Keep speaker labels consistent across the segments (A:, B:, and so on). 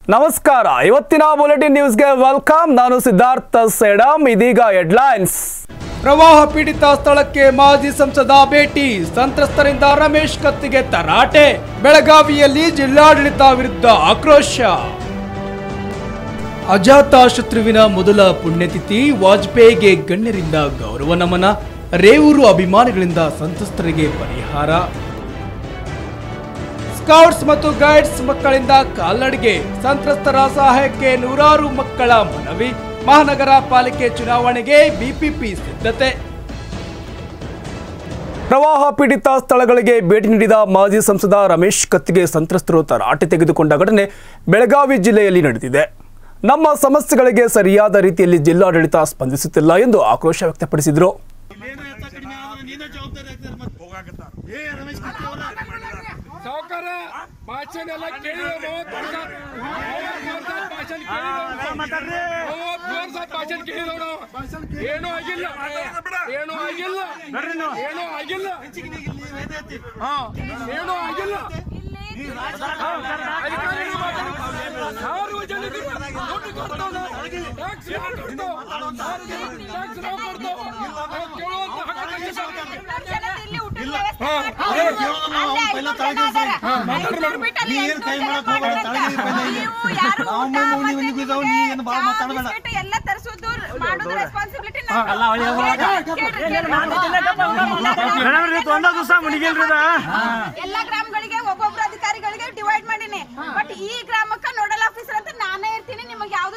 A: ನಮಸ್ಕಾರ ಇವತ್ತಿನ ಬುಲೆಟಿನ್ ನ್ಯೂಸ್ಗೆ ವೆಲ್ಕಮ್ ನಾನು ಸಿದ್ಧಾರ್ಥ ಸೇಡಂ ಇದೀಗ ಹೆಡ್ಲೈನ್ಸ್ ಪ್ರವಾಹ ಪೀಡಿತ ಸ್ಥಳಕ್ಕೆ ಮಾಜಿ ಸಂಸದ ಭೇಟಿ ಸಂತ್ರಸ್ತರಿಂದ ರಮೇಶ್ ಕತ್ತಿಗೆ ತರಾಟೆ ಬೆಳಗಾವಿಯಲ್ಲಿ ಜಿಲ್ಲಾಡಳಿತ ವಿರುದ್ಧ ಆಕ್ರೋಶ ಅಜಾತ ಶತ್ರುವಿನ ಮೊದಲ ಪುಣ್ಯತಿಥಿ ವಾಜಪೇಯಿಗೆ ಗಣ್ಯರಿಂದ ಗೌರವ ನಮನ ರೇವೂರು ಅಭಿಮಾನಿಗಳಿಂದ ಸಂತ್ರಸ್ತರಿಗೆ ಪರಿಹಾರ ಸ್ಕೌಟ್ಸ್ ಮತ್ತು ಗೈಡ್ಸ್ ಮಕ್ಕಳಿಂದ ಕಾಲ್ನಡಿಗೆ ಸಂತ್ರಸ್ತರ ಸಹಾಯಕ್ಕೆ ನೂರಾರು ಮಕ್ಕಳ ಮನವಿ ಮಹಾನಗರ ಪಾಲಿಕೆ ಚುನಾವಣೆಗೆ ಬಿಪಿಪಿ ಸಿದ್ಧತೆ ಪ್ರವಾಹ ಪೀಡಿತ ಸ್ಥಳಗಳಿಗೆ ಭೇಟಿ ನೀಡಿದ ಮಾಜಿ ಸಂಸದ ರಮೇಶ್ ಕತ್ತಿಗೆ ಸಂತ್ರಸ್ತರು ತರಾಟೆ ತೆಗೆದುಕೊಂಡ ಘಟನೆ ಬೆಳಗಾವಿ ಜಿಲ್ಲೆಯಲ್ಲಿ ನಡೆದಿದೆ. ನಮ್ಮ ಸಮಸ್ಯೆಗಳಿಗೆ ಸರಿಯಾದ ರೀತಿಯಲ್ಲಿ ಜಿಲ್ಲಾಡಳಿತ ಸ್ಪಂದಿಸುತ್ತಿಲ್ಲ ಎಂದು ಆಕ್ರೋಶ ವ್ಯಕ್ತಪಡಿಸಿದರು.
B: ಎಲ್ಲ ಗ್ರಾಮಗಳಿಗೆ ಒಬ್ಬೊಬ್ರು ಅಧಿಕಾರಿಗಳಿಗೆ ಡಿವೈಡ್ ಮಾಡೀನಿ. ಬಟ್ ಈ ಗ್ರಾಮಕ್ಕೆ ನೋಡಲ್ ಆಫೀಸರ್ ಅಂತ ನಾನೇ ಇರ್ತೀನಿ. ನಿಮಗೆ ಯಾವ್ದು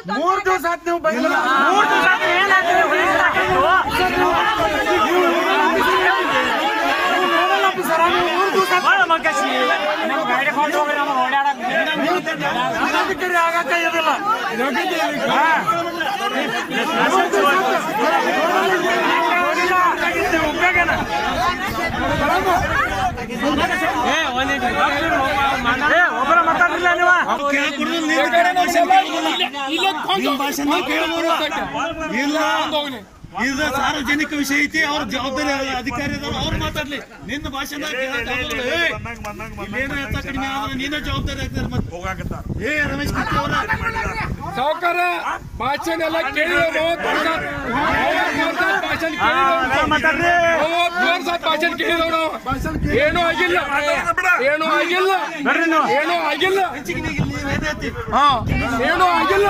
C: ಇದು ಸಾರ್ವಜನಿಕ ವಿಷಯ ಐತಿ. ಅವ್ರ ಜವಾಬ್ದಾರಿ ಅಧಿಕಾರಿ ಅವ್ರು ಮಾತಾಡ್ಲಿ. ನಿನ್ನ ಭಾಷಣ ಕಡಿಮೆ ಆದ್ರೆ ನೀನೇ ಜವಾಬ್ದಾರಿ ಆಗ್ತಾರೆ. ರಮೇಶ್ ಕತ್ತಿ ಅವರ
D: ಸಾವುಕಾರ ಭಾಷಣ ಎಲ್ಲ ಕೇಳಿದ್ರು. ಭಾಷಣ ಕೇಳಿದವನು ಏನೂ ಆಗಿಲ್ಲ, ಏನೂ ಆಗಿಲ್ಲ, ಏನೂ ಆಗಿಲ್ಲ, ಏನೂ ಆಗಿಲ್ಲ.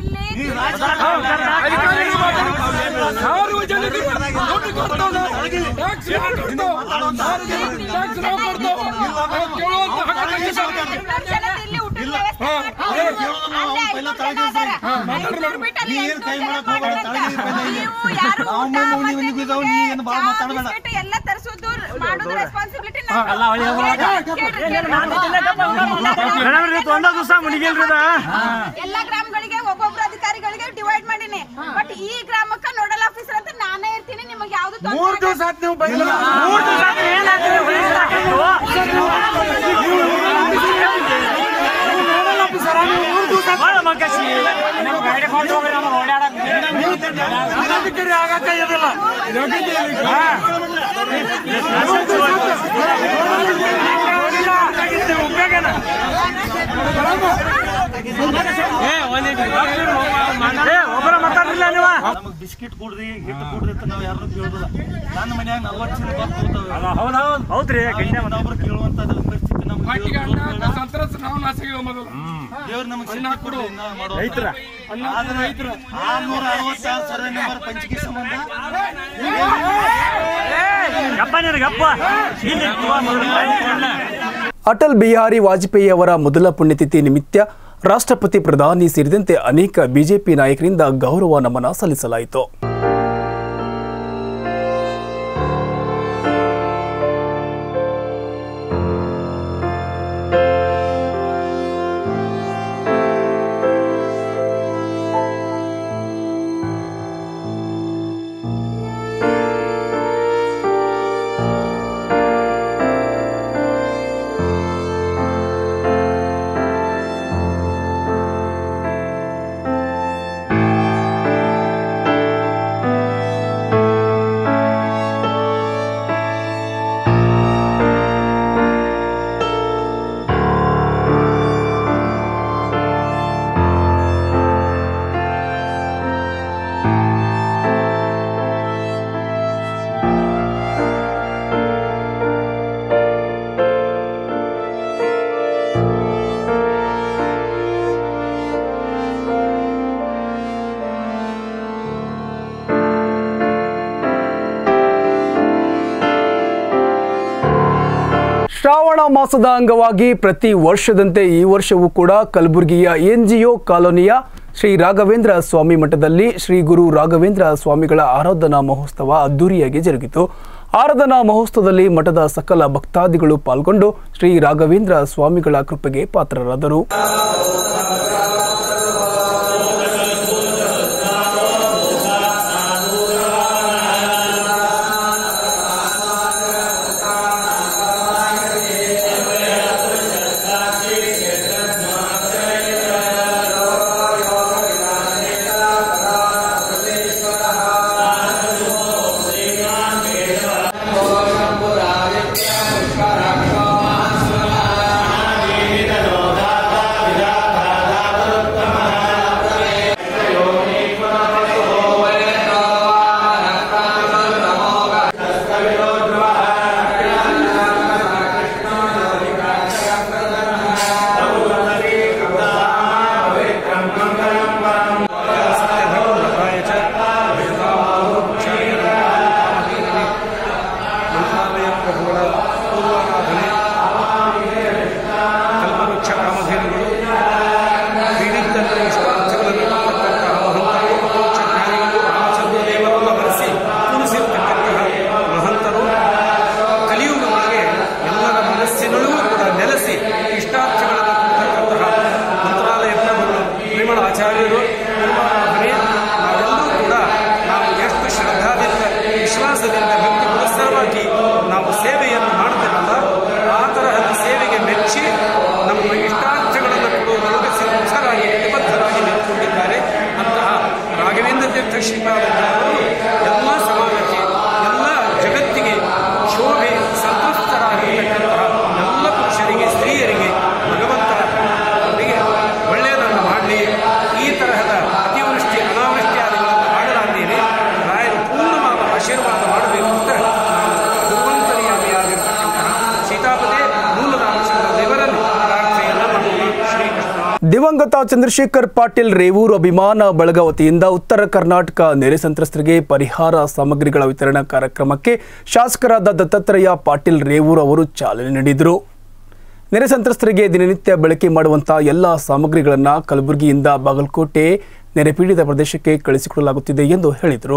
B: ಎಲ್ಲ ತರಿಸೋದು ಮಾಡೋದು ರೆಸ್ಪಾನ್ಸಿಬಿಲಿಟಿ ಎಲ್ಲ ಗ್ರಾಮಗಳಿಗೆ ಒಬ್ಬೊಬ್ರು ಅಧಿಕಾರಿಗಳಿಗೆ ಡಿವೈಡ್ ಮಾಡೀನಿ. ಬಟ್ ಈ ಗ್ರಾಮಕ್ಕೆ ನೋಡಲ್ ಆಫೀಸರ್ ಅಂತ ನಾನೇ ಇರ್ತೀನಿ. ನಿಮಗೆ ಯಾವ್ದು
C: ಬಿಸ್ಕಿಟ್ ಕೊಡ್ರಿ ಹಿಟ್ಟು ಕೊಡ್ರಿ ಅಂತ ನಾವ್ ಯಾರು ಕೇಳೋದಿಲ್ಲ. ನನ್ನ ಮನ್ಯಾಗ 40 ಜನ ಹೌದ್ರಿ ಒಬ್ರು ಕೇಳುವಂತ ಪರಿಸ್ಥಿತಿ ದೇವ್ರ ನಮಗೆ ಸರ್ವೆ ನಂಬರ್ ಪಂಚಿಕೆ ಸಂಬಂಧ
A: ಅಟಲ್ ಬಿಹಾರಿ ವಾಜಪೇಯಿ ಅವರ ಮೊದಲ ಪುಣ್ಯತಿಥಿ ನಿಮಿತ್ತ ರಾಷ್ಟ್ರಪತಿ ಪ್ರಧಾನಿ ಸೇರಿದಂತೆ ಅನೇಕ ಬಿಜೆಪಿ ನಾಯಕರಿಂದ ಗೌರವ ನಮನ ಸಲ್ಲಿಸಲಾಯಿತು. ಮಾಸದ ಅಂಗವಾಗಿ ಪ್ರತಿ ವರ್ಷದಂತೆ ಈ ವರ್ಷವೂ ಕೂಡ ಕಲಬುರಗಿಯ NGO ಕಾಲೋನಿಯ ಶ್ರೀ ರಾಘವೇಂದ್ರ ಸ್ವಾಮಿ ಮಠದಲ್ಲಿ ಶ್ರೀ ಗುರು ರಾಘವೇಂದ್ರ ಸ್ವಾಮಿಗಳ ಆರಾಧನಾ ಮಹೋತ್ಸವ ಅದ್ದೂರಿಯಾಗಿ ಜರುಗಿತು. ಆರಾಧನಾ ಮಹೋತ್ಸವದಲ್ಲಿ ಮಠದ ಸಕಲ ಭಕ್ತಾದಿಗಳು ಪಾಲ್ಗೊಂಡು ಶ್ರೀ ರಾಘವೇಂದ್ರ ಸ್ವಾಮಿಗಳ ಕೃಪೆಗೆ ಪಾತ್ರರಾದರು.
E: ಆಚಾರ್ಯರು ನಾವೆಲ್ಲರೂ ಕೂಡ ನಾವು ಎಷ್ಟು ಶ್ರದ್ಧಾದಿಂದ ವಿಶ್ವಾಸದಿಂದ ಭಕ್ತಿ ಪುರಸ್ಸರವಾಗಿ ನಾವು ಸೇವೆಯನ್ನು ಮಾಡ್ತೇವಲ್ಲ ಆ ತರಹದ ಸೇವೆಗೆ ಮೆಚ್ಚಿ ನಮ್ಮ ಇಷ್ಟಾರ್ಥಗಳನ್ನು ಕೊಡುವುದರೊಳಗೆ ಸಿದ್ಧರಾಗಿ ನಿಬದ್ಧರಾಗಿ ನಿಂತುಕೊಂಡಿದ್ದಾರೆ. ಅಂತಹ ರಾಘವೇಂದ್ರ ತೀರ್ಥ ಶ್ರೀಪಾದಂಗಳವರು ಎಲ್ಲ ಸಮಾಜಕ್ಕೆ ಎಲ್ಲ ಜಗತ್ತಿಗೆ ಶೋಭೆ ಸಂತೃಪ್ತರಾಗಿರ್ತಕ್ಕಂತಹ ಎಲ್ಲ ಪುರುಷರಿಗೆ ಸ್ತ್ರೀಯರಿಗೆ ಭಗವಂತ ಅವರಿಗೆ ಒಳ್ಳೆಯದನ್ನು ಮಾಡಲಿ. ಈ ತರಹದ ಅತಿವೃಷ್ಟಿ ಅನಾವೃಷ್ಟಿ ಆದಿಗಳನ್ನು ಮಾಡಲಾಗ್ದೇನೆ ರಾಯರು ಪೂರ್ಣವಾದ ಆಶೀರ್ವಾದ ಮಾಡಬೇಕು ಅಂತ ನಾವು ಗುರುವಂತರಿಯಾಗಿರ್ತಕ್ಕಂತಹ ಸೀತಾಪತಿ ಮೂಲರಾಮಚಂದ್ರ ದೇವರನ್ನು ಪ್ರಾರ್ಥನೆಯನ್ನ ಮಾಡುವುದು. ಶ್ರೀಕೃಷ್ಣ.
A: ದಿವಂಗತ ಚಂದ್ರಶೇಖರ್ ಪಾಟೀಲ್ ರೇವೂರು ಅಭಿಮಾನ ಬಳಗ ವತಿಯಿಂದ ಉತ್ತರ ಕರ್ನಾಟಕ ನೆರೆ ಸಂತ್ರಸ್ತರಿಗೆ ಪರಿಹಾರ ಸಾಮಗ್ರಿಗಳ ವಿತರಣಾ ಕಾರ್ಯಕ್ರಮಕ್ಕೆ ಶಾಸಕರಾದ ದತ್ತಾತ್ರೇಯ ಪಾಟೀಲ್ ರೇವೂರು ಅವರು ಚಾಲನೆ ನೀಡಿದರು. ನೆರೆ ಸಂತ್ರಸ್ತರಿಗೆ ದಿನನಿತ್ಯ ಬಳಕೆ ಮಾಡುವಂತಹ ಎಲ್ಲ ಸಾಮಗ್ರಿಗಳನ್ನು ಕಲಬುರಗಿಯಿಂದ ಬಾಗಲಕೋಟೆ ನೆರೆಪೀಡಿತ ಪ್ರದೇಶಕ್ಕೆ ಕಳಿಸಿಕೊಡಲಾಗುತ್ತಿದೆ ಎಂದು ಹೇಳಿದರು.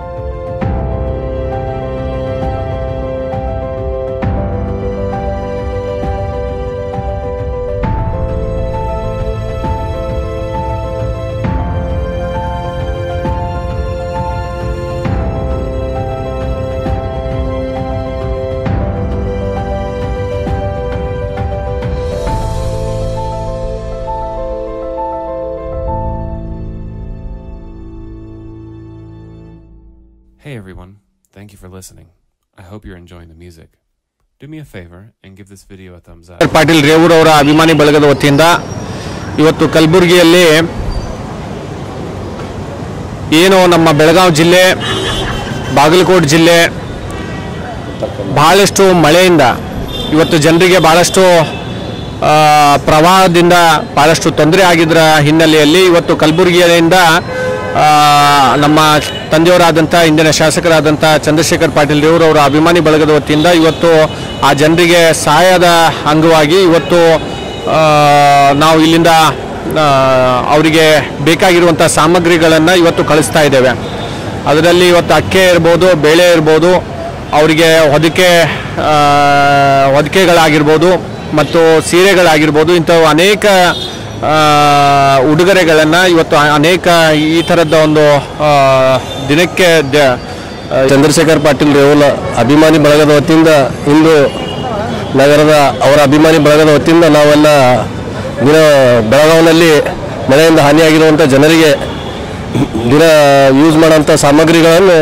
F: Hey everyone, thank you for listening. I hope you're enjoying the music. Do me a favor and give this video a thumbs up.
G: Patil Revur ಅವರ ಅಭಿಮಾನಿ ಬಳಗದ ವತಿಯಿಂದ ಇವತ್ತು ಕಲಬುರಗಿಯಲ್ಲಿ ಏನು ನಮ್ಮ ಬೆಳಗಾವಿ ಜಿಲ್ಲೆ ಬಾಗಲಕೋಟೆ ಜಿಲ್ಲೆ ಬಹಳಷ್ಟು ಮಳೆಯಿಂದ ಇವತ್ತು ಜನರಿಗೆ ಬಹಳಷ್ಟು ಪ್ರವಾಹದಿಂದ ಬಹಳಷ್ಟು ತೊಂದರೆ ಆಗಿದ್ದರ ಹಿನ್ನೆಲೆಯಲ್ಲಿ ಇವತ್ತು ಕಲಬುರಗಿಯಿಂದ ನಮ್ಮ ತಂದೆಯವರಾದಂಥ ಇಂದಿನ ಶಾಸಕರಾದಂಥ ಚಂದ್ರಶೇಖರ್ ಪಾಟೀಲ್ ರೇವೂರು ಅವರ ಅಭಿಮಾನಿ ಬಳಗದ ವತಿಯಿಂದ ಇವತ್ತು ಆ ಜನರಿಗೆ ಸಹಾಯದ ಅಂಗವಾಗಿ ಇವತ್ತು ನಾವು ಇಲ್ಲಿಂದ ಅವರಿಗೆ ಬೇಕಾಗಿರುವಂಥ ಸಾಮಗ್ರಿಗಳನ್ನು ಇವತ್ತು ಕಳಿಸ್ತಾ ಇದ್ದೇವೆ. ಅದರಲ್ಲಿ ಇವತ್ತು ಅಕ್ಕಿ ಇರ್ಬೋದು, ಬೇಳೆ ಇರ್ಬೋದು, ಅವರಿಗೆ ಹೊದಿಕೆಗಳಾಗಿರ್ಬೋದು ಮತ್ತು ಸೀರೆಗಳಾಗಿರ್ಬೋದು, ಇಂಥವು ಅನೇಕ ಉಡುಗೊರೆಗಳನ್ನು ಇವತ್ತು ಅನೇಕ ಈ ಥರದ ಒಂದು ದಿನಕ್ಕೆ
H: ಚಂದ್ರಶೇಖರ್ ಪಾಟೀಲ್ ರೇವೂರು ಅಭಿಮಾನಿ ಬಳಗದ ವತಿಯಿಂದ ಇಂದು ನಗರದ ಅವರ ಅಭಿಮಾನಿ ಬಳಗದ ವತಿಯಿಂದ ನಾವೆಲ್ಲ ದಿನ ಬೆಳಗಾವಿನಲ್ಲಿ ಮಳೆಯಿಂದ ಹಾನಿಯಾಗಿರುವಂಥ ಜನರಿಗೆ ದಿನ ಯೂಸ್ ಮಾಡೋಂಥ ಸಾಮಗ್ರಿಗಳನ್ನು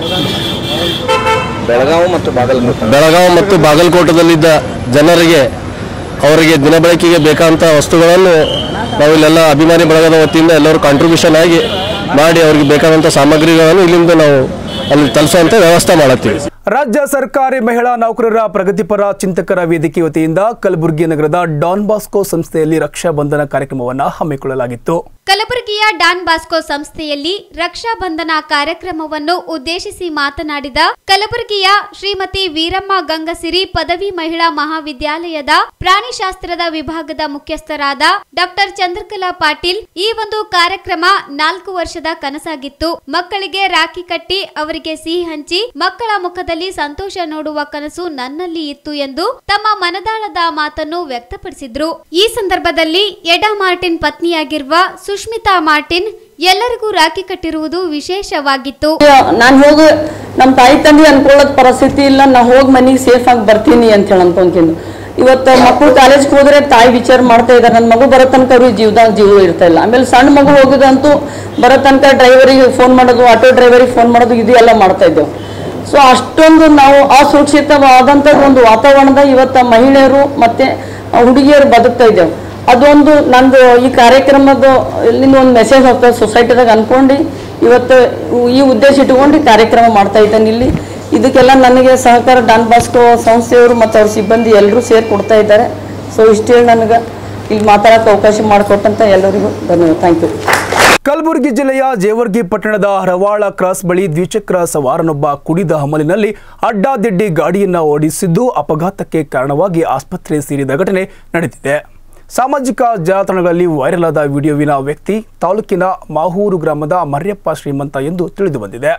H: ಬೆಳಗಾವಿ ಮತ್ತು ಬಾಗಲಕೋಟದಲ್ಲಿದ್ದ ಜನರಿಗೆ ಅವರಿಗೆ ದಿನಬಳಕೆಗೆ ಬೇಕಾದಂಥ ವಸ್ತುಗಳನ್ನು ನಾವಿಲ್ಲೆಲ್ಲ ಅಭಿಮಾನಿ ಬಳಗದ ವತಿಯಿಂದ ಎಲ್ಲರೂ ಕಾಂಟ್ರಿಬ್ಯೂಷನ್ ಆಗಿ ಮಾಡಿ ಅವರಿಗೆ ಬೇಕಾದಂಥ ಸಾಮಗ್ರಿಗಳನ್ನು ಇಲ್ಲಿಂದ ನಾವು ಅಲ್ಲಿ ತಲುಪಿಸುವಂಥ ವ್ಯವಸ್ಥೆ ಮಾಡುತ್ತೀವಿ.
A: ರಾಜ್ಯ ಸರ್ಕಾರಿ ಮಹಿಳಾ ನೌಕರರ ಪ್ರಗತಿಪರ ಚಿಂತಕರ ವೇದಿಕೆ ವತಿಯಿಂದ ಕಲಬುರಗಿ ನಗರದ ಡಾನ್ ಬಾಸ್ಕೋ ಸಂಸ್ಥೆಯಲ್ಲಿ ರಕ್ಷಾ ಬಂಧನ ಕಾರ್ಯಕ್ರಮವನ್ನು ಹಮ್ಮಿಕೊಳ್ಳಲಾಗಿತ್ತು.
I: ಕಲಬುರಗಿಯ ಡಾನ್ ಬಾಸ್ಕೋ ಸಂಸ್ಥೆಯಲ್ಲಿ ರಕ್ಷಾ ಬಂಧನ ಕಾರ್ಯಕ್ರಮವನ್ನು ಉದ್ದೇಶಿಸಿ ಮಾತನಾಡಿದ ಕಲಬುರಗಿಯ ಶ್ರೀಮತಿ ವೀರಮ್ಮ ಗಂಗಸಿರಿ ಪದವಿ ಮಹಿಳಾ ಮಹಾವಿದ್ಯಾಲಯದ ಪ್ರಾಣಿಶಾಸ್ತ್ರದ ವಿಭಾಗದ ಮುಖ್ಯಸ್ಥರಾದ ಡಾಕ್ಟರ್ ಚಂದ್ರಕಲಾ ಪಾಟೀಲ್, ಈ ಒಂದು ಕಾರ್ಯಕ್ರಮ 4 ವರ್ಷದ ಕನಸಾಗಿತ್ತು. ಮಕ್ಕಳಿಗೆ ರಾಖಿ ಕಟ್ಟಿ ಅವರಿಗೆ ಸಿಹಿ ಹಂಚಿ ಮಕ್ಕಳ ಮುಖದಲ್ಲಿ ಸಂತೋಷ ನೋಡುವ ಕನಸು ನನ್ನಲ್ಲಿ ಇತ್ತು ಎಂದು ತಮ್ಮ ಮನದಾಳದ ಮಾತನ್ನು ವ್ಯಕ್ತಪಡಿಸಿದ್ರು. ಈ ಸಂದರ್ಭದಲ್ಲಿ ಎಡಾ ಮಾರ್ಟಿನ್ ಪತ್ನಿಯಾಗಿರುವ ಸುಷ್ಮಿತಾ ಮಾರ್ಟಿನ್ ಎಲ್ಲರಿಗೂ ರಾಖಿ ಕಟ್ಟಿರುವುದು ವಿಶೇಷವಾಗಿತ್ತು.
J: ನಾನು ಹೋಗಿ ನಮ್ಮ ತಾಯಿ ತಂದೆ ಅನ್ಕೊಳ್ಳೋದ್ ಪರಿಸ್ಥಿತಿ ಇಲ್ಲ, ನಾ ಹೋಗಿ ಮನೆಗೆ ಸೇಫ್ ಆಗಿ ಬರ್ತೀನಿ ಅಂತ ಹೇಳಿ ಅನ್ಕೊಂತೀನಿ. ಇವತ್ತು ಮಕ್ಕಳು ಕಾಲೇಜ್ಗೆ ಹೋದ್ರೆ ತಾಯಿ ವಿಚಾರ ಮಾಡ್ತಾ ಇದ್ದಾರೆ, ನನ್ನ ಮಗು ಬರೋ ತನಕ ಅವ್ರಿಗೆ ಜೀವ ಇರ್ತಾ ಇಲ್ಲ. ಆಮೇಲೆ ಸಣ್ಣ ಮಗು ಹೋಗಿದಂತೂ ಬರೋ ತನಕ ಡ್ರೈವರಿಗೆ ಫೋನ್ ಮಾಡೋದು, ಆಟೋ ಡ್ರೈವರಿಗೆ ಫೋನ್ ಮಾಡೋದು, ಇದು ಎಲ್ಲ ಮಾಡ್ತಾ ಇದ್ದೇವೆ. ಸೊ ಅಷ್ಟೊಂದು ನಾವು ಅಸುರಕ್ಷಿತವಾದಂಥ ಒಂದು ವಾತಾವರಣದ ಇವತ್ತು ಮಹಿಳೆಯರು ಮತ್ತೆ ಹುಡುಗಿಯರು ಬದುಕ್ತಾ ಇದ್ದೇವೆ. ಅದೊಂದು ನಂದು ಈ ಕಾರ್ಯಕ್ರಮದ ಇಲ್ಲಿಂದ ಒಂದು ಮೆಸೇಜ್ ಹೋಗ್ತದೆ ಸೊಸೈಟಿದಾಗ ಅನ್ಕೊಂಡು ಇವತ್ತು ಈ ಉದ್ದೇಶ ಇಟ್ಕೊಂಡು ಕಾರ್ಯಕ್ರಮ ಮಾಡ್ತಾ ಇದ್ದೇನೆ. ಇಲ್ಲಿ ಇದಕ್ಕೆಲ್ಲ ನನಗೆ ಸಹಕಾರ ಡಾನ್ ಬಾಸ್ಕೋ ಸಂಸ್ಥೆಯವರು ಮತ್ತು ಅವ್ರ ಸಿಬ್ಬಂದಿ ಎಲ್ಲರೂ ಸೇರಿ ಕೊಡ್ತಾ ಇದ್ದಾರೆ. ಸೊ ಇಷ್ಟು ಹೇಳಿ ನನಗೆ ಇಲ್ಲಿ ಮಾತಾಡೋಕ್ಕೆ ಅವಕಾಶ ಮಾಡಿಕೊಟ್ಟಂತ ಎಲ್ಲರಿಗೂ ಧನ್ಯವಾದ. Thank you.
A: ಕಲಬುರಗಿ ಜಿಲ್ಲೆಯ ಜೇವರ್ಗಿ ಪಟ್ಟಣದ ಹರವಾಳ ಕ್ರಾಸ್ ಬಳಿ ದ್ವಿಚಕ್ರ ಸವಾರನೊಬ್ಬ ಕುಡಿದ ಅಮಲಿನಲ್ಲಿ ಅಡ್ಡಾದಿಡ್ಡಿ ಗಾಡಿಯನ್ನು ಓಡಿಸಿದ್ದು ಅಪಘಾತಕ್ಕೆ ಕಾರಣವಾಗಿ ಆಸ್ಪತ್ರೆ ಸೇರಿದ ಘಟನೆ ನಡೆದಿದೆ. ಸಾಮಾಜಿಕ ಜಾಲತಾಣಗಳಲ್ಲಿ ವೈರಲ್ ಆದ ವಿಡಿಯೋವಿನ ವ್ಯಕ್ತಿ ತಾಲೂಕಿನ ಮಾಹೂರು ಗ್ರಾಮದ ಮರ್ಯಪ್ಪ ಶ್ರೀಮಂತ ಎಂದು ತಿಳಿದು ಬಂದಿದೆ.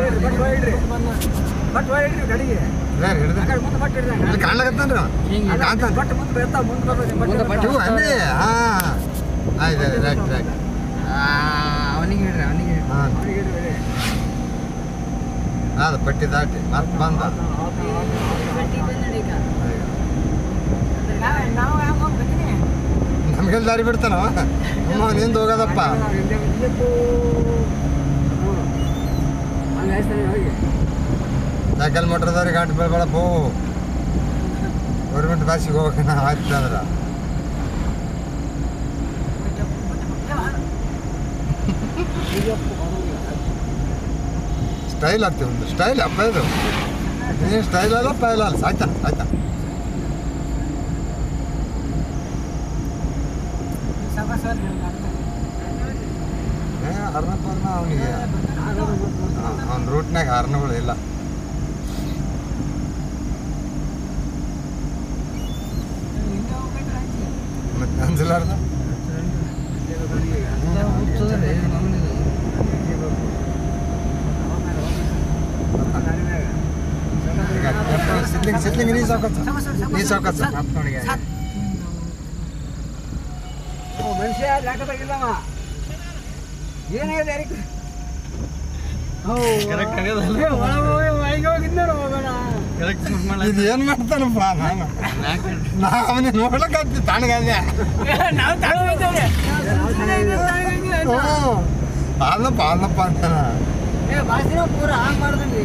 K: ಪಟ್ಟಿ ದಾಟಿ ಮತ್ತೆ ಬಂದ ನಮ್ಗೆಲ್ಲ ದಾರಿ ಬಿಡ್ತಾನವ ಅಮ್ಮ ನಿಂದು ಹೋಗೋದಪ್ಪ. ಸೈಕಲ್ ಮೋಟ್ರದವ್ರಿಗೆ ಗಾಡಿ ಬೆಳಬಳ ಬೋ ಗೌರ್ಮೆಂಟ್ ಬಸ್ಸಿಗೆ ಹೋಗ್ಬೇಕು ನಾವು ಆಯ್ತು ಅಂದ್ರೆ ಸ್ಟೈಲ್ ಆಗ್ತೀವಿ. ಒಂದು ಸ್ಟೈಲ್ ಅಪ್ಪ ಇದು, ನೀನು ಸ್ಟೈಲ್ ಅಲ್ಲ ಪೈಲ ಅಲ್ಲ. ಆಯ್ತಾ ಆಯ್ತಾ ಹರ್ನಪ್ಪರ್ನ ಅವನಿಗೆ ಅವ್ನ ರೂಟ್ನಾಗ ಹರ್ನಗಳು ಇಲ್ಲ. ಮತ್ತೆ ಅಂಜಲಾರ್ದ ಸಿದ್ಲಿಂಗ್ ನೀ ಸಾಕತ್ತ
L: ಮನುಷ್ಯ ಲೆಕ್ಕದಾಗಿಲ್ಲವ ಏನಾಗಿದೆ
K: ಇದು ಏನ್ ಮಾಡ್ತಾನಪ್ಪ? ನಾ ಅವನಿಗೆ ನೋಡ್ಲಕ್ಕಾಗ್ತಿ ತಣ್ಣಗಾದೆ ಅಲ್ಲಪ್ಪ ಅಲ್ಲಪ್ಪ ಅಂತಾನ
L: ಪೂರ ಹಂಗ್ ಮಾಡ್ದಂಗೆ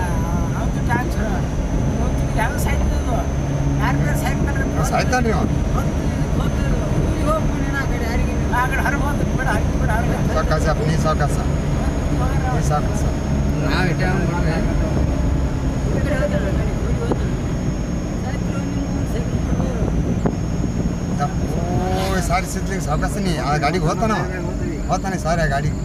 K: ಸಾಯ್ತಾನ್ರಿ ಅವ. ಸಾಕಾಸ ನೀ ಸಾಕಾಸ ನೀ ಸಾಕಾಸ ಸಾರಿ ಸಿದ್ಲಿಂಗ್ ಸಾಕಾಸ ನೀ ಆ ಗಾಡಿಗೆ ಹೋಗ್ತಾನೆ ಸಾರಿ ಆ ಗಾಡಿಗೆ.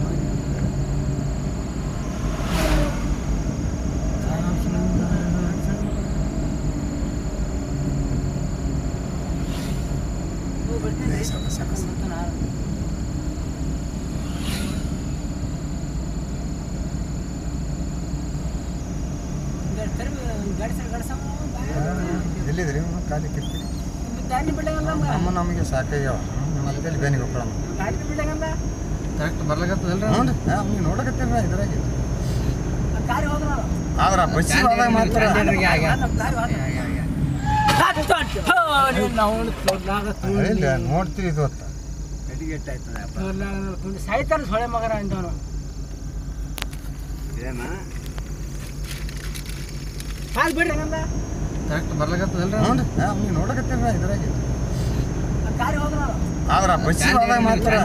K: ಎಲ್ಲಿದ್ರಿ ಖಾಲಿ ಕಿರ್ಕಿರಿ ನಮ್ಮ ನಮಗೆ ಸಾಕಾಗ್ಯಾವ. ಮತ್ತೆ ಅಲ್ಲಿ ಬೇನಿಗೆ ಹೋಗ್ಕೊಳ್ಳ ಕರೆಕ್ಟ್ ಬರ್ಲಾಗತ್ತದಲ್ರಿ. ಅವ್ನಿಗೆ ನೋಡಕತ್ತೀರ ಇದ್ರಾಗೆ ಆದ್ರ ಬಸ್ಸಿಗೆ ಹೋದಾಗ ಮಾತ್ರ ನೋಡ್ತೀವಿ ಇದು ಹೊತ್ತ
L: ಸಾಯ್ತಾರ ಸೊಳೆ ಮಗರ ಅಂತವನು ಕಾಲ್ ಬಿಡ್ರಿ
K: ಕರೆಕ್ಟ್ ಬರ್ಲಾಗತ್ತದಲ್ರಿ. ಅವ್ನಿಗೆ ನೋಡಕತ್ತೀರ ಇದ್ರಾಗೆ ಆದ್ರ ಬಸ್ಸಿಗೆ ಹೋದಾಗ ಮಾತ್ರ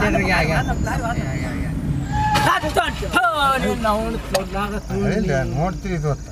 K: ನೋಡ್ತೀವಿ ಇದು ಹೊತ್ತ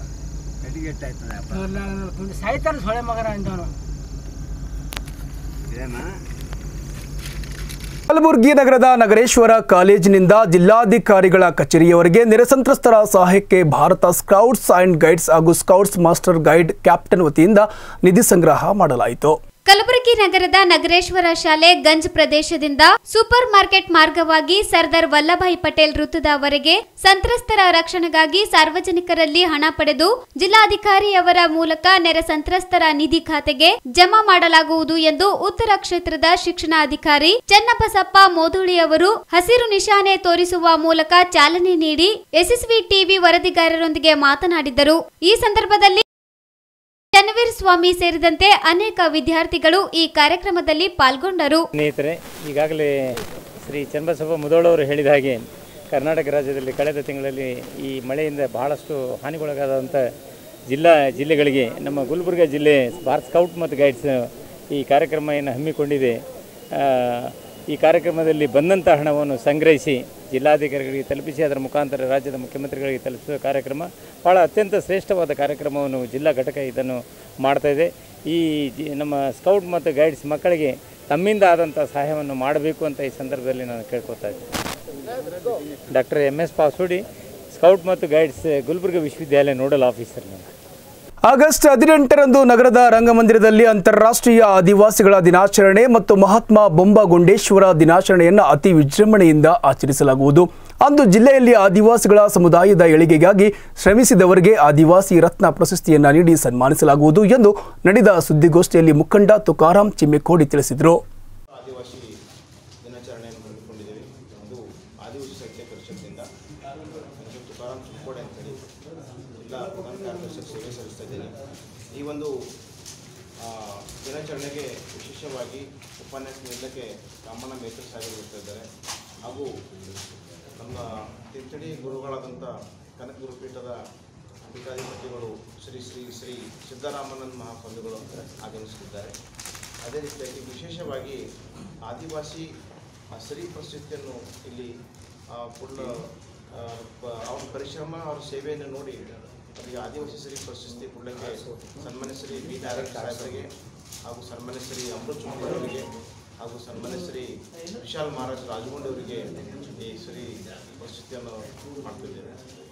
L: ಸಾಯ್ತಾರ ಸೊಳೆ ಮಗರ ಅಂತವನು
A: ಕಲಬುರಗಿ ನಗರದ ನಗರೇಶ್ವರ ಕಾಲೇಜಿನಿಂದ ಜಿಲ್ಲಾಧಿಕಾರಿಗಳ ಕಚೇರಿಯವರೆಗೆ ನೆರೆಸಂತ್ರಸ್ತರ ಸಹಾಯಕ್ಕೆ ಭಾರತ ಸ್ಕೌಟ್ಸ್ ಅಂಡ್ ಗೈಡ್ಸ್ ಹಾಗೂ ಸ್ಕೌಟ್ಸ್ ಮಾಸ್ಟರ್ ಗೈಡ್ ಕ್ಯಾಪ್ಟನ್ ವತಿಯಿಂದ ನಿಧಿ ಸಂಗ್ರಹ ಮಾಡಲಾಯಿತು.
I: ಕಲಬುರಗಿ ನಗರದ ನಗರೇಶ್ವರ ಶಾಲೆ ಗಂಜ್ ಪ್ರದೇಶದಿಂದ ಸೂಪರ್ ಮಾರ್ಕೆಟ್ ಮಾರ್ಗವಾಗಿ ಸರ್ದಾರ್ ವಲ್ಲಭಾಯಿ ಪಟೇಲ್ ವೃತ್ತದವರೆಗೆ ಸಂತ್ರಸ್ತರ ರಕ್ಷಣೆಗಾಗಿ ಸಾರ್ವಜನಿಕರಲ್ಲಿ ಹಣ ಪಡೆದು ಜಿಲ್ಲಾಧಿಕಾರಿಯವರ ಮೂಲಕ ನೆರೆ ಸಂತ್ರಸ್ತರ ನಿಧಿ ಖಾತೆಗೆ ಜಮಾ ಮಾಡಲಾಗುವುದು ಎಂದು ಉತ್ತರ ಕ್ಷೇತ್ರದ ಶಿಕ್ಷಣಾಧಿಕಾರಿ ಚನ್ನಬಸಪ್ಪ ಮೋದೂಳಿ ಅವರು ಹಸಿರು ನಿಶಾನೆ ತೋರಿಸುವ ಮೂಲಕ ಚಾಲನೆ ನೀಡಿ ಯಶಸ್ವಿ ಟಿವಿ ವರದಿಗಾರರೊಂದಿಗೆ ಮಾತನಾಡಿದರು. ಈ ಸಂದರ್ಭದಲ್ಲಿ ಚನ್ನವೀರ್ ಸ್ವಾಮಿ ಸೇರಿದಂತೆ ಅನೇಕ ವಿದ್ಯಾರ್ಥಿಗಳು ಈ ಕಾರ್ಯಕ್ರಮದಲ್ಲಿ ಪಾಲ್ಗೊಂಡರು.
M: ಸ್ನೇಹಿತರೆ, ಈಗಾಗಲೇ ಶ್ರೀ ಚನ್ನಬಸಪ್ಪ ಮುದೋಳವರು ಹೇಳಿದ ಹಾಗೆ ಕರ್ನಾಟಕ ರಾಜ್ಯದಲ್ಲಿ ಕಳೆದ ತಿಂಗಳಲ್ಲಿ ಈ ಮಳೆಯಿಂದ ಬಹಳಷ್ಟು ಹಾನಿಗೊಳಗಾದಂಥ ಜಿಲ್ಲೆಗಳಿಗೆ ನಮ್ಮ ಗುಲ್ಬರ್ಗ ಜಿಲ್ಲೆ ಭಾರತ್ ಸ್ಕೌಟ್ ಮತ್ತು ಗೈಡ್ಸ್ ಈ ಕಾರ್ಯಕ್ರಮವನ್ನು ಹಮ್ಮಿಕೊಂಡಿದೆ. ಈ ಕಾರ್ಯಕ್ರಮದಲ್ಲಿ ಬಂದಂಥ ಹಣವನ್ನು ಸಂಗ್ರಹಿಸಿ ಜಿಲ್ಲಾಧಿಕಾರಿಗಳಿಗೆ ತಲುಪಿಸಿ ಅದರ ಮುಖಾಂತರ ರಾಜ್ಯದ ಮುಖ್ಯಮಂತ್ರಿಗಳಿಗೆ ತಲುಪಿಸುವ ಕಾರ್ಯಕ್ರಮ ಭಾಳ ಅತ್ಯಂತ ಶ್ರೇಷ್ಠವಾದ ಕಾರ್ಯಕ್ರಮವನ್ನು ಜಿಲ್ಲಾ ಘಟಕ ಇದನ್ನು ಮಾಡ್ತಾಯಿದೆ. ಈ ನಮ್ಮ ಸ್ಕೌಟ್ ಮತ್ತು ಗೈಡ್ಸ್ ಮಕ್ಕಳಿಗೆ ತಮ್ಮಿಂದ ಆದಂಥ ಸಹಾಯವನ್ನು ಮಾಡಬೇಕು ಅಂತ ಈ ಸಂದರ್ಭದಲ್ಲಿ ನಾನು ಕೇಳ್ಕೊತಾ ಇದ್ದೀನಿ. ಡಾಕ್ಟರ್ MS ಪಾಸೋಡಿ, ಸ್ಕೌಟ್ ಮತ್ತು ಗೈಡ್ಸ್ ಗುಲ್ಬರ್ಗ ವಿಶ್ವವಿದ್ಯಾಲಯ ನೋಡಲ್ ಆಫೀಸರ್.
A: ಆಗಸ್ಟ್ 18ರಂದು ನಗರದ ರಂಗಮಂದಿರದಲ್ಲಿ ಅಂತಾರಾಷ್ಟ್ರೀಯ ಆದಿವಾಸಿಗಳ ದಿನಾಚರಣೆ ಮತ್ತು ಮಹಾತ್ಮ ಬೊಂಬಗುಂಡೇಶ್ವರ ದಿನಾಚರಣೆಯನ್ನು ಅತಿ ವಿಜೃಂಭಣೆಯಿಂದ ಆಚರಿಸಲಾಗುವುದು. ಅಂದು ಜಿಲ್ಲೆಯಲ್ಲಿ ಆದಿವಾಸಿಗಳ ಸಮುದಾಯದ ಏಳಿಗೆಗಾಗಿ ಶ್ರಮಿಸಿದವರಿಗೆ ಆದಿವಾಸಿ ರತ್ನ ಪ್ರಶಸ್ತಿಯನ್ನು ನೀಡಿ ಸನ್ಮಾನಿಸಲಾಗುವುದು ಎಂದು ನಡೆದ ಸುದ್ದಿಗೋಷ್ಠಿಯಲ್ಲಿ ಮುಖಂಡ ತುಕಾರಾಂ ಚಿಮ್ಮೆಕೋಡಿ ತಿಳಿಸಿದರು.
N: ಆದಿವಾಸಿ ದಿನಾಚರಣೆಯನ್ನು ಹಮ್ಮಿಕೊಂಡಿದ್ದೇವೆ. ಅದು ಆದಿವಾಸಿ ಸಾಹಿತ್ಯ ಪರಿಷತ್ತಿನಿಂದ ತುಕಾರಾಂ ಚಿಮ್ಮೆಕೋಡಿ ಅಂತೇಳಿ ಜಿಲ್ಲಾ ಪ್ರಧಾನ ಕಾರ್ಯದರ್ಶಿ ಸೇವೆ ಸಲ್ಲಿಸ್ತಾ ಇದ್ದೇನೆ. ಈ ಒಂದು ದಿನಾಚರಣೆಗೆ ವಿಶೇಷವಾಗಿ ಉಪನ್ಯಾಸ ನೀಡಲಿಕ್ಕೆ ರಾಮಣ್ಣ ಮೇತ್ರ ಸಾಗರ್ ಬರ್ತಾ ಇದ್ದಾರೆ ಹಾಗೂ ನಮ್ಮ ತೀರ್ಥಹಳ್ಳಿ ಗುರುಗಳಾದಂಥ ಕನಕ ಗುರುಪೀಠದ ಪೀಠಾಧಿಪತಿಗಳು ಶ್ರೀ ಶ್ರೀ ಶ್ರೀ ಸಿದ್ದರಾಮಾನಂದ ಮಹಾಸ್ವಾಮಿಗಳು ಆಗಮಿಸುತ್ತಿದ್ದಾರೆ. ಅದೇ ರೀತಿಯಾಗಿ ವಿಶೇಷವಾಗಿ ಆದಿವಾಸಿ ಶ್ರೀ ಪ್ರಶಸ್ತಿಯನ್ನು ಇಲ್ಲಿ ಫುಲ್ ಅವ್ರ ಪರಿಶ್ರಮ ಅವ್ರ ಸೇವೆಯನ್ನು ನೋಡಿ ಅವರಿಗೆ ಆದಿವಾಸಿ ಶ್ರೀ ಪ್ರಶಸ್ತಿ ಕೊಡಲಿಕ್ಕೆ ಸನ್ಮಾನ್ಯ ಶ್ರೀ ಬಿ ನಾರಾಯಣ ಸಾಹೇಬರಿಗೆ ಹಾಗೂ ಸನ್ಮಾನ್ಯ ಶ್ರೀ ಅಮೃತ್ ಚುಂಬಿ ಅವರಿಗೆ ಹಾಗೂ ಸನ್ಮಾನ್ಯ ಶ್ರೀ ವಿಶಾಲ್ ಮಹಾರಾಜ್ ರಾಜಗೊಂಡಿ ಅವರಿಗೆ ಈ ಶ್ರೀ ಪ್ರಶಸ್ತಿಯನ್ನು ಮಾಡ್ತಿದ್ದೇವೆ.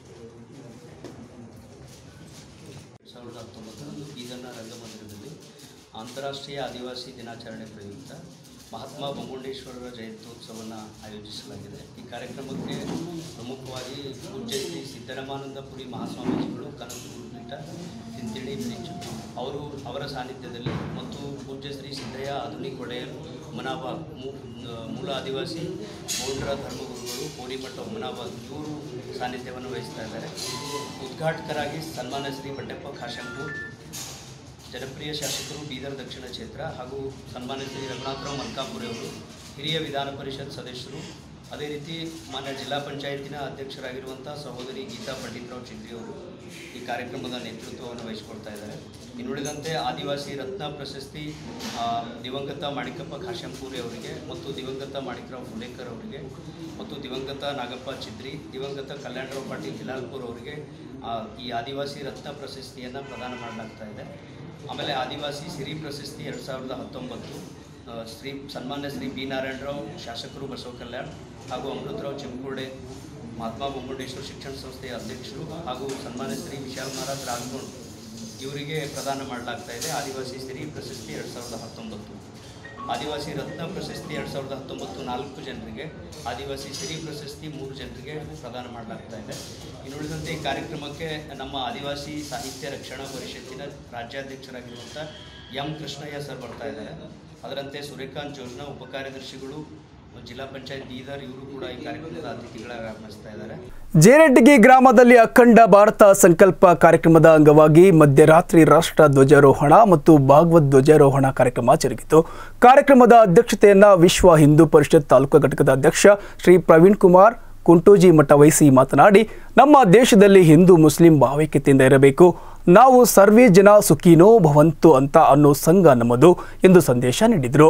O: 2019 ಬೀದರ್ನ ರಂಗಮಂದಿರದಲ್ಲಿ ಅಂತಾರಾಷ್ಟ್ರೀಯ ಆದಿವಾಸಿ ದಿನಾಚರಣೆ ಪ್ರಯುಕ್ತ ಮಹಾತ್ಮ ಬೊಂಬಗುಂಡೇಶ್ವರರ ಜಯಂತ್ಯೋತ್ಸವವನ್ನು ಆಯೋಜಿಸಲಾಗಿದೆ. ಈ ಕಾರ್ಯಕ್ರಮಕ್ಕೆ ಪ್ರಮುಖವಾಗಿ ಪೂಜ್ಯ ಶ್ರೀ ಸಿದ್ದರಾಮಾನಂದಪುರಿ ಮಹಾಸ್ವಾಮೀಜಿಗಳು ಕನಕ ಗುರುಪೀಠ ತಿಂತಿಳಿ ಬ್ರಿಡ್ಜ್ ಅವರ ಸಾನ್ನಿಧ್ಯದಲ್ಲಿ ಮತ್ತು ಪೂಜ್ಯ ಶ್ರೀ ಸಿದ್ದಯ್ಯ ಆಧುನಿಕ ಒಡೆಯರ್ ಮನಾಬಾಗ್ ಮೂಲ ಆದಿವಾಸಿ ಮೌಂಡ್ರ ಧರ್ಮಗುರುಗಳು ಕೋರಿಮಠ ಮನಾಬಾಗ್ ಇವರು ಸಾನ್ನಿಧ್ಯವನ್ನು ವಹಿಸ್ತಾ ಇದ್ದಾರೆ. ಉದ್ಘಾಟಕರಾಗಿ ಸನ್ಮಾನ್ಯ ಶ್ರೀ ಬಂಡೆಪ್ಪ ಖಾಶಂಪುರ್, ಜನಪ್ರಿಯ ಶಾಸಕರು ಬೀದರ್ ದಕ್ಷಿಣ ಕ್ಷೇತ್ರ ಹಾಗೂ ಸನ್ಮಾನ್ಯ ಶ್ರೀ ರಘುನಾಥರಾವ್ ಮಲ್ಕಾಪುರಿ ಅವರು, ಹಿರಿಯ ವಿಧಾನ ಪರಿಷತ್ ಸದಸ್ಯರು, ಅದೇ ರೀತಿ ಮಾನ್ಯ ಜಿಲ್ಲಾ ಪಂಚಾಯತಿನ ಅಧ್ಯಕ್ಷರಾಗಿರುವಂಥ ಸಹೋದರಿ ಗೀತಾ ಪಂಡಿತರಾವ್ ಚಿಂಗ್ರಿ ಅವರು ಈ ಕಾರ್ಯಕ್ರಮದ ನೇತೃತ್ವವನ್ನು ವಹಿಸಿಕೊಳ್ತಾ ಇದ್ದಾರೆ. ಇನ್ನುಳಿದಂತೆ ಆದಿವಾಸಿ ರತ್ನ ಪ್ರಶಸ್ತಿ ದಿವಂಗತ ಮಾಣಿಕಪ್ಪ ಖಾಶಂಪೂರಿ ಅವರಿಗೆ ಮತ್ತು ದಿವಂಗತ ಮಾಣಿಕರಾವ್ ಫುಲೇಕರ್ ಅವರಿಗೆ ಮತ್ತು ದಿವಂಗತ ನಾಗಪ್ಪ ಚಿದ್ರಿ, ದಿವಂಗತ ಕಲ್ಯಾಣರಾವ್ ಪಾಟೀಲ್ ಹಿಲಾಲ್ಪುರ್ ಅವರಿಗೆ ಈ ಆದಿವಾಸಿ ರತ್ನ ಪ್ರಶಸ್ತಿಯನ್ನು ಪ್ರದಾನ ಮಾಡಲಾಗ್ತಾ ಇದೆ. ಆಮೇಲೆ ಆದಿವಾಸಿ ಸಿರಿ ಪ್ರಶಸ್ತಿ 2019 ಸನ್ಮಾನ್ಯ ಶ್ರೀ ಬಿ ನಾರಾಯಣರಾವ್ ಶಾಸಕರು ಬಸವ ಕಲ್ಯಾಣ್ ಹಾಗೂ ಅಮೃತರಾವ್ ಚಿಮ್ಕೋಡೆ ಮಹಾತ್ಮ ಬೊಂಬಗುಂಡೇಶ್ವರ ಶಿಕ್ಷಣ ಸಂಸ್ಥೆಯ ಅಧ್ಯಕ್ಷರು ಹಾಗೂ ಸನ್ಮಾನ್ಯ ಶ್ರೀ ವಿಶಾಲ್ ಮಹಾರಾಜ್ ರಾಜಗೊಂಡ್ ಇವರಿಗೆ ಪ್ರದಾನ ಮಾಡಲಾಗ್ತಾ ಇದೆ. ಆದಿವಾಸಿ ಸಿರಿ ಪ್ರಶಸ್ತಿ 2019, ಆದಿವಾಸಿ ರತ್ನ ಪ್ರಶಸ್ತಿ 2019 4 ಜನರಿಗೆ, ಆದಿವಾಸಿ ಸಿರಿ ಪ್ರಶಸ್ತಿ 3 ಜನರಿಗೆ ಪ್ರದಾನ ಮಾಡಲಾಗ್ತಾ ಇದೆ. ಇನ್ನುಳಿದಂತೆ ಈ ಕಾರ್ಯಕ್ರಮಕ್ಕೆ ನಮ್ಮ ಆದಿವಾಸಿ ಸಾಹಿತ್ಯ ರಕ್ಷಣಾ ಪರಿಷತ್ತಿನ ರಾಜ್ಯಾಧ್ಯಕ್ಷರಾಗಿರುವಂಥ ಎಂ ಕೃಷ್ಣಯ್ಯ ಸರ್ ಬರ್ತಾ ಇದ್ದಾರೆ. ಅದರಂತೆ ಸೂರ್ಯಕಾಂತ್ ಜೋಜ್ನಾ ಉಪಕಾರ್ಯದರ್ಶಿಗಳು ಜಿಲ್ಲಾ ಪಂಚಾಯತ್ ಬೀದರ್ ಇವರು ಕೂಡ ಈ ಕಾರ್ಯಕ್ರಮದ ಅತಿಥಿಗಳಾಗಿ ಆಗಮಿಸ್ತಾ ಇದ್ದಾರೆ.
A: ಜೇರಡ್ಗಿ ಗ್ರಾಮದಲ್ಲಿ ಅಖಂಡ ಭಾರತ ಸಂಕಲ್ಪ ಕಾರ್ಯಕ್ರಮದ ಅಂಗವಾಗಿ ಮಧ್ಯರಾತ್ರಿ ರಾಷ್ಟ್ರ ಧ್ವಜಾರೋಹಣ ಮತ್ತು ಭಾಗವತ್ ಧ್ವಜಾರೋಹಣ ಕಾರ್ಯಕ್ರಮ ಜರುಗಿತು. ಕಾರ್ಯಕ್ರಮದ ಅಧ್ಯಕ್ಷತೆಯನ್ನು ವಿಶ್ವ ಹಿಂದೂ ಪರಿಷತ್ ತಾಲೂಕು ಘಟಕದ ಅಧ್ಯಕ್ಷ ಶ್ರೀ ಪ್ರವೀಣ್ ಕುಮಾರ್ ಕುಂಟೋಜಿ ಮಠ ವಹಿಸಿ ಮಾತನಾಡಿ, ನಮ್ಮ ದೇಶದಲ್ಲಿ ಹಿಂದೂ ಮುಸ್ಲಿಂ ಭಾವೈಕ್ಯತೆಯಿಂದ ಇರಬೇಕು, ನಾವು ಸರ್ವೇ ಜನ ಸುಖಿನೋ ಭವಂತು ಅಂತ ಅನ್ನೋ ಸಂಘ ನಮ್ಮದು ಎಂದು ಸಂದೇಶ ನೀಡಿದರು.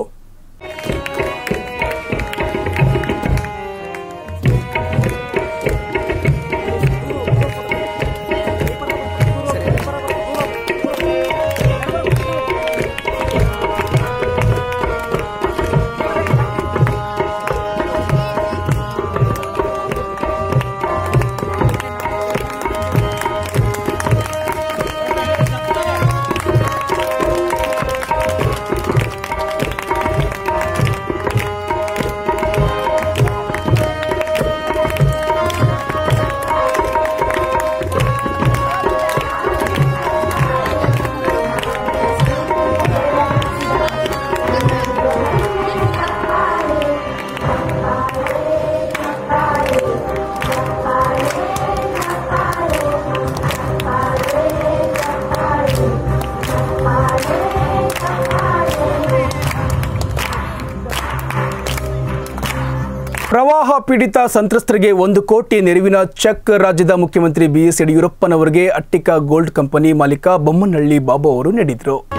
A: ಪೀಡಿತ ಸಂತ್ರಸ್ತರಿಗೆ 1 ಕೋಟಿ ನೆರವಿನ ಚೆಕ್ ರಾಜ್ಯದ ಮುಖ್ಯಮಂತ್ರಿ ಬಿಎಸ್ ಯಡಿಯೂರಪ್ಪನವರಿಗೆ ಅಟ್ಟಿಕಾ ಗೋಲ್ಡ್ ಕಂಪನಿ ಮಾಲೀಕ ಬೊಮ್ಮನಹಳ್ಳಿ ಬಾಬು ಅವರು ನೀಡಿದರು.